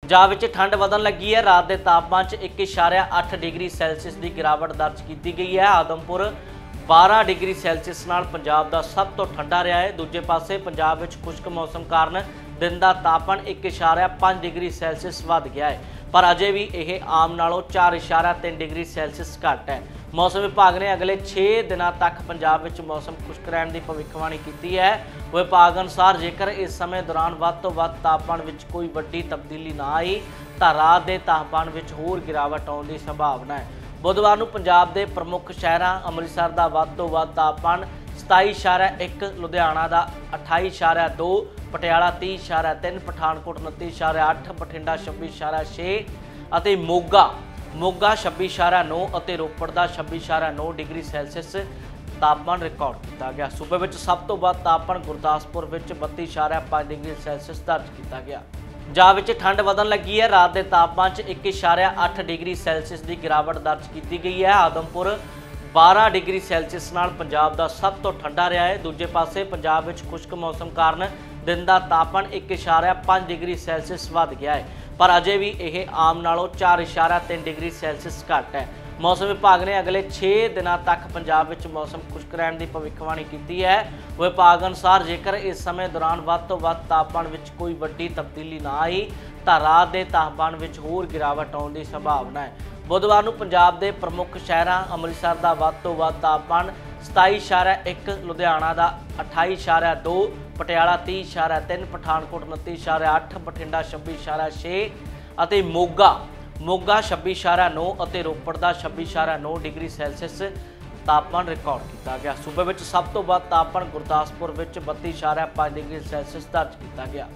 ਪੰਜਾਬ ਵਿੱਚ ਠੰਡ ਵਧਣ ਲੱਗੀ ਹੈ। ਰਾਤ ਦੇ ਤਾਪਮਾਨ 'ਚ 1.8 ਡਿਗਰੀ ਸੈਲਸੀਅਸ ਦੀ ਗਿਰਾਵਟ ਦਰਜ ਕੀਤੀ ਗਈ ਹੈ। ਆਦਮਪੁਰ 12 ਡਿਗਰੀ ਸੈਲਸੀਅਸ ਨਾਲ ਪੰਜਾਬ ਦਾ ਸਭ ਤੋਂ ਠੰਡਾ ਰਿਹਾ ਹੈ। ਦੂਜੇ ਪਾਸੇ ਪੰਜਾਬ ਵਿੱਚ ਖੁਸ਼ਕ ਮੌਸਮ ਕਾਰਨ दिन का तापमान 1.5 डिग्री सैलसीअस वध गया है, पर अजे भी यह आम नालों 4.3 डिग्री सैलसीअस घट है। मौसम विभाग ने अगले 6 दिनों तक पंजाब में मौसम खुश्क रहने की भविष्यवाणी की है। विभाग अनुसार जेकर इस समय दौरान वध तो वध तापमान में कोई वड्डी तब्दीली ना आई तो रात के तापमान में होर गिरावट आने की संभावना है। बुधवार को पंजाब के प्रमुख शहरों अमृतसर का वध तो वध तापमान 27.1, लुधियाना का 28.2, पटियाला 30.3, पठानकोट 29.8, बठिंडा 26.6 ਅਤੇ ਮੋਗਾ 26.9 ਅਤੇ ਰੋਪੜ ਦਾ 26.9 डिग्री सैलसीअस तापमान रिकॉर्ड किया गया। सूबे में सब तो वध तापमान गुरदासपुर में 32.5 डिग्री सैलसीअस दर्ज किया गया। पंजाब में ठंड वधन लगी है। रात के तापमान 1.8 डिग्री सैलसीअस की गिरावट दर्ज की गई है। आदमपुर 12 डिग्री सैलसीअस नाल पंजाब का सब तो ठंडा रहा है। दूजे पासे पंजाब में खुश्क मौसम कारण दिन का तापमान 1.5 डिग्री सैलसीअस वध गया है, पर अजे भी यह आम नालों 4.3 डिग्री सैलसीअस घट है। मौसम विभाग ने अगले 6 दिनों तक पंजाब में मौसम खुश्क रहने की भविष्यवाणी की है। विभाग अनुसार जेकर इस समय दौरान वध तो वध तापमान में कोई वड्डी तब्दीली ना आई तो रात के तापमान में होर गिरावट आने की संभावना है। बुधवार को पंजाब के प्रमुख शहरों अमृतसर का वध तो वध तापमान 27.1, लुधियाना का 28.2, पटियाला 30.3, पठानकोट 29.8, बठिंडा 26.6 ਅਤੇ ਮੋਗਾ 26.9 ਅਤੇ ਰੋਪੜ ਦਾ 26.9 डिग्री सैलसीअस तापमान रिकॉर्ड किया गया। सूबे में सब तो वध तापमान गुरदासपुर में 32.5 डिग्री सैलसीअस दर्ज किया गया।